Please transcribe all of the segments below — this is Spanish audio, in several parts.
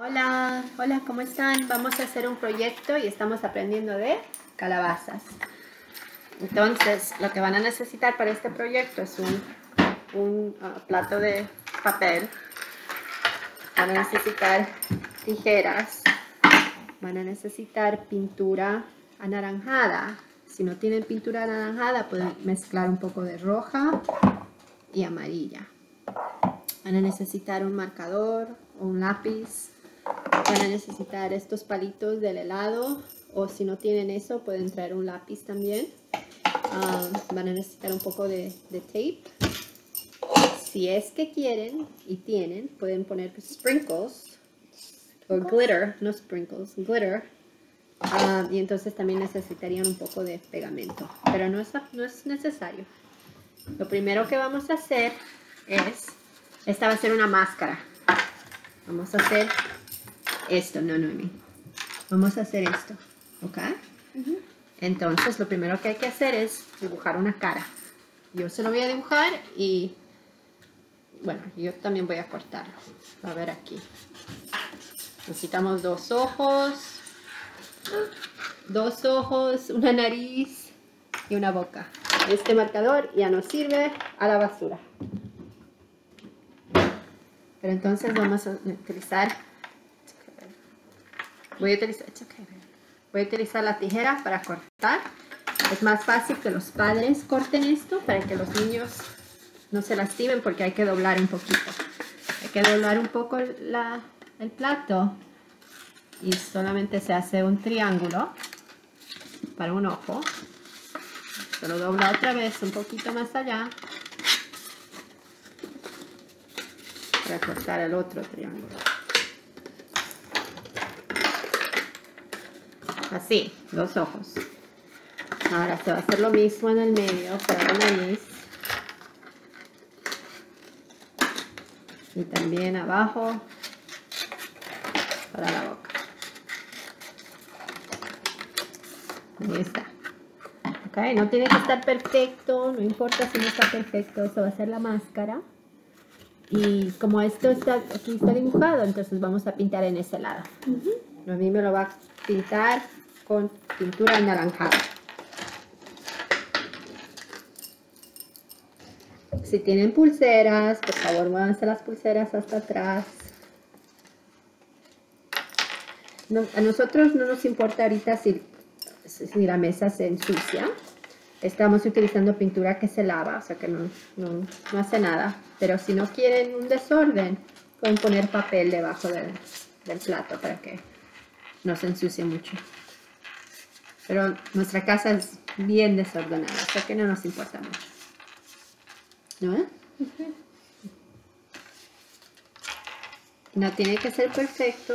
Hola, hola, ¿cómo están? Vamos a hacer un proyecto y estamos aprendiendo de calabazas. Entonces, lo que van a necesitar para este proyecto es un plato de papel. Van a necesitar tijeras. Van a necesitar pintura anaranjada. Si no tienen pintura anaranjada, pueden mezclar un poco de roja y amarilla. Van a necesitar un marcador o un lápiz. Van a necesitar estos palitos del helado, o si no tienen eso pueden traer un lápiz también. Van a necesitar un poco de tape. Si es que quieren y tienen, pueden poner sprinkles o glitter, no sprinkles, glitter. Y entonces también necesitarían un poco de pegamento, pero no es necesario. Lo primero que vamos a hacer es, esta va a ser una máscara. Vamos a hacer esto, no. Vamos a hacer esto, ¿ok? Entonces, lo primero que hay que hacer es dibujar una cara. Yo se lo voy a dibujar y, bueno, yo también voy a cortarlo. A ver aquí. Necesitamos dos ojos, una nariz y una boca. Este marcador ya nos sirve a la basura. Pero entonces vamos a utilizar... Voy a utilizar la tijera para cortar. Es más fácil que los padres corten esto para que los niños no se lastimen, porque hay que doblar un poquito. Hay que doblar un poco el plato y solamente se hace un triángulo para un ojo. Se lo dobla otra vez un poquito más allá para cortar el otro triángulo. Así, dos ojos. Ahora se va a hacer lo mismo en el medio para la nariz. Y también abajo para la boca. Ahí está. Ok, no tiene que estar perfecto, no importa si no está perfecto, eso va a ser la máscara. Y como esto aquí está dibujado, entonces vamos a pintar en ese lado. A mí me lo va a pintar con pintura anaranjada. Si tienen pulseras, por favor muévanse las pulseras hasta atrás. No, a nosotros no nos importa ahorita si la mesa se ensucia. Estamos utilizando pintura que se lava, o sea que no hace nada. Pero si no quieren un desorden, pueden poner papel debajo del plato para que no se ensucie mucho. Pero nuestra casa es bien desordenada, o sea que no nos importa mucho. ¿No? No tiene que ser perfecto.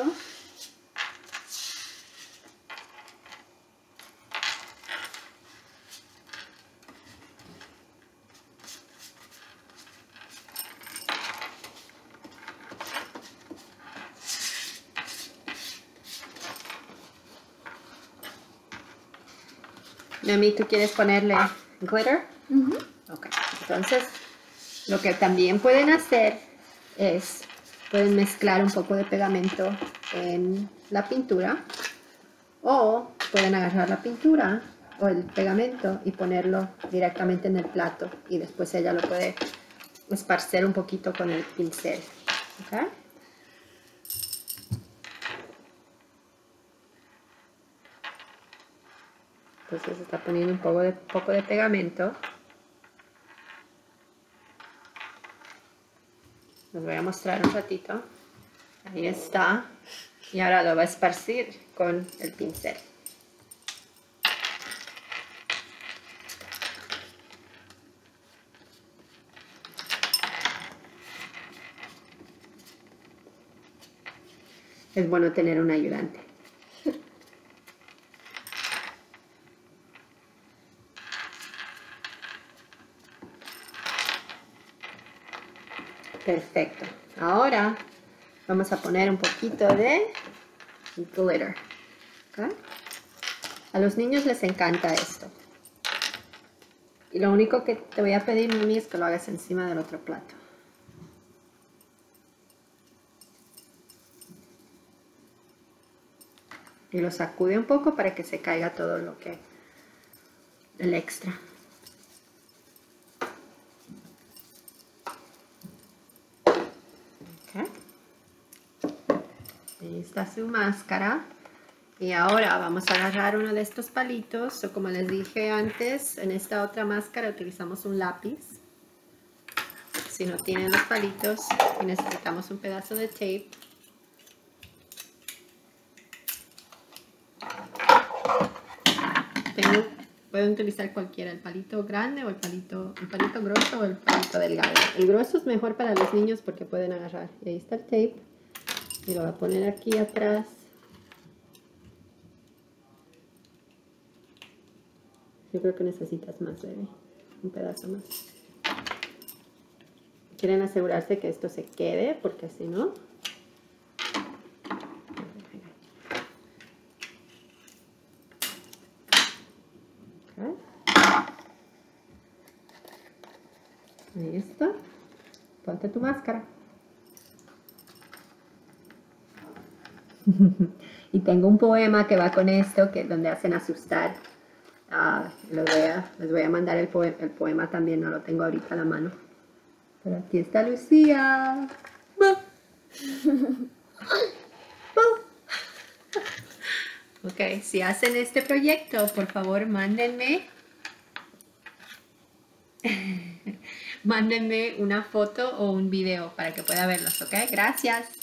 Mami, ¿tú quieres ponerle glitter? Ok, entonces lo que también pueden hacer es, pueden mezclar un poco de pegamento en la pintura, o pueden agarrar la pintura o el pegamento y ponerlo directamente en el plato, y después ella lo puede esparcer un poquito con el pincel. ¿Okay? Entonces está poniendo un poco de pegamento. Les voy a mostrar un ratito. Ahí está. Y ahora lo va a esparcir con el pincel. Es bueno tener un ayudante. Perfecto. Ahora vamos a poner un poquito de glitter. ¿Okay? A los niños les encanta esto. Y lo único que te voy a pedir, Mimi, es que lo hagas encima del otro plato. y lo sacude un poco para que se caiga todo lo que el extra. Okay. Ahí está su máscara. Y ahora vamos a agarrar uno de estos palitos, o como les dije antes, en esta otra máscara utilizamos un lápiz. Si no tienen los palitos y necesitamos un pedazo de tape, pueden utilizar cualquiera, el palito grande o el palito grueso o el palito delgado. El grueso es mejor para los niños porque pueden agarrar. Y ahí está el tape. Y lo voy a poner aquí atrás. Yo creo que necesitas más, bebé. Un pedazo más. Quieren asegurarse que esto se quede porque si no... Ahí está. Ponte tu máscara. Y tengo un poema que va con esto, que es donde hacen asustar. Les voy a mandar el poema también, no lo tengo ahorita a la mano. Pero aquí está Lucía. Ok, si hacen este proyecto, por favor, mándenme una foto o un video para que pueda verlos, ¿ok? Gracias.